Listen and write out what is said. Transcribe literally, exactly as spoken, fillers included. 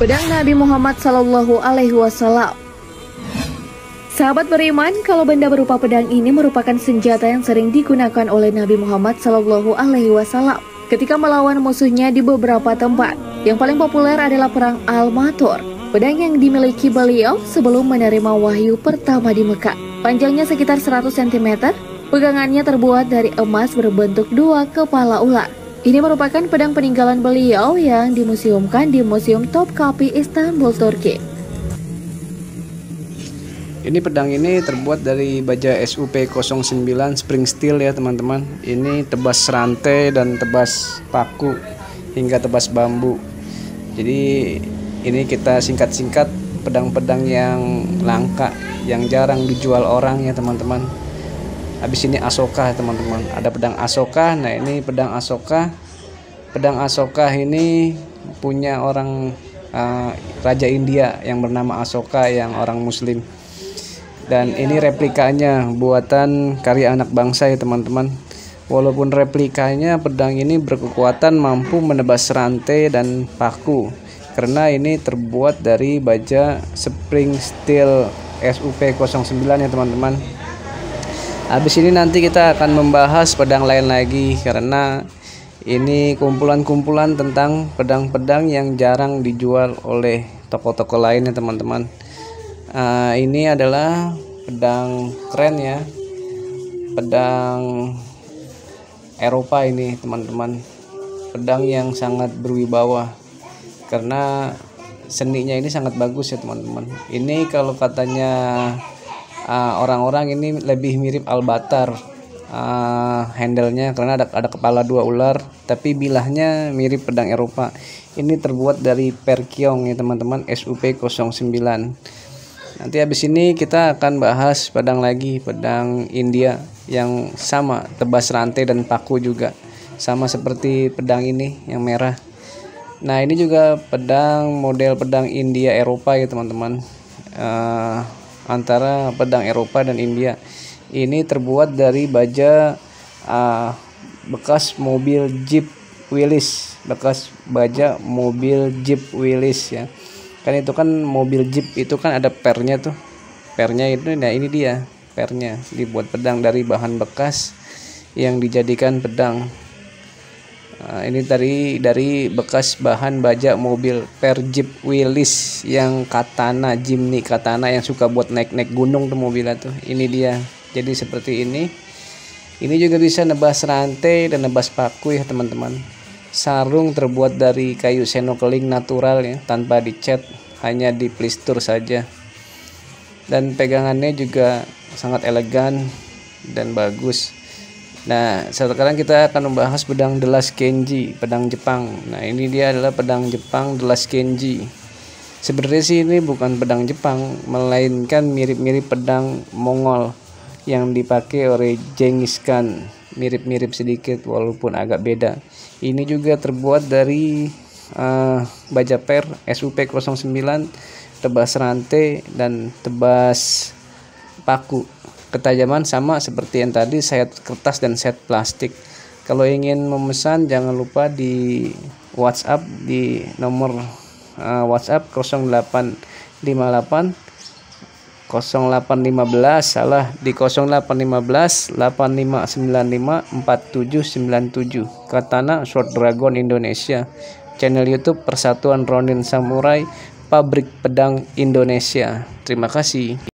pedang Nabi Muhammad Sallallahu Alaihi Wasallam. Sahabat beriman, kalau benda berupa pedang ini merupakan senjata yang sering digunakan oleh Nabi Muhammad Sallallahu Alaihi Wasallam ketika melawan musuhnya di beberapa tempat. Yang paling populer adalah perang Al-Matur, pedang yang dimiliki beliau sebelum menerima wahyu pertama di Mekah. Panjangnya sekitar seratus sentimeter, pegangannya terbuat dari emas berbentuk dua kepala ular. Ini merupakan pedang peninggalan beliau yang dimuseumkan di Museum Topkapi, Istanbul, Turki. Ini pedang ini terbuat dari baja S U P nol sembilan spring steel ya teman-teman. Ini tebas rantai dan tebas paku hingga tebas bambu. Jadi ini kita singkat-singkat pedang-pedang yang langka, yang jarang dijual orang ya teman-teman. Habis ini Asoka teman-teman. Ada pedang Asoka. Nah ini pedang Asoka. Pedang Asoka ini punya orang uh, Raja India yang bernama Asoka, yang orang Muslim. Dan ini replikanya buatan karya anak bangsa ya teman-teman. Walaupun replikanya, pedang ini berkekuatan mampu menebas rantai dan paku, karena ini terbuat dari baja spring steel S U P nol sembilan ya teman-teman. Habis ini nanti kita akan membahas pedang lain lagi, karena ini kumpulan-kumpulan tentang pedang-pedang yang jarang dijual oleh toko-toko lain ya teman-teman. Uh, ini adalah pedang keren ya, pedang Eropa ini teman-teman, pedang yang sangat berwibawa karena seninya ini sangat bagus ya teman-teman. Ini kalau katanya orang-orang uh, ini lebih mirip Albatar uh, handle-nya, karena ada, ada kepala dua ular, tapi bilahnya mirip pedang Eropa. Ini terbuat dari Perkyong ya teman-teman, S U P nol sembilan. Nanti habis ini kita akan bahas pedang lagi, pedang India yang sama, tebas rantai dan paku juga, sama seperti pedang ini yang merah. Nah ini juga pedang model pedang India Eropa ya teman-teman, uh, antara pedang Eropa dan India. Ini terbuat dari baja uh, bekas mobil Jeep Willys, bekas baja mobil Jeep Willys ya. Kan itu kan mobil Jeep itu kan ada pernya tuh, pernya itu, nah ini dia pernya, dibuat pedang dari bahan bekas yang dijadikan pedang. Nah, ini dari dari bekas bahan baja mobil per Jeep Willys yang katana, Jimny katana, yang suka buat naik-naik gunung tuh mobilnya tuh. Ini dia, jadi seperti ini. Ini juga bisa nebas rantai dan nebas paku ya teman-teman. Sarung terbuat dari kayu senokeling natural ya, tanpa dicat, hanya diplistur saja. Dan pegangannya juga sangat elegan dan bagus. Nah, sekarang kita akan membahas pedang Delas Kenji, pedang Jepang. Nah, ini dia adalah pedang Jepang Delas Kenji. Sebenarnya sih ini bukan pedang Jepang, melainkan mirip-mirip pedang Mongol yang dipakai oleh Genghis Khan. Mirip-mirip sedikit walaupun agak beda. Ini juga terbuat dari uh, baja per S U P nol sembilan, tebas rantai dan tebas paku. Ketajaman sama seperti yang tadi, set kertas dan set plastik. Kalau ingin memesan jangan lupa di WhatsApp di nomor uh, WhatsApp nol delapan lima delapan nol delapan lima belas, salah, di nol delapan lima belas delapan lima sembilan lima empat tujuh sembilan tujuh. Katana Sword Dragon Indonesia. Channel YouTube Persatuan Ronin Samurai, Pabrik Pedang Indonesia. Terima kasih.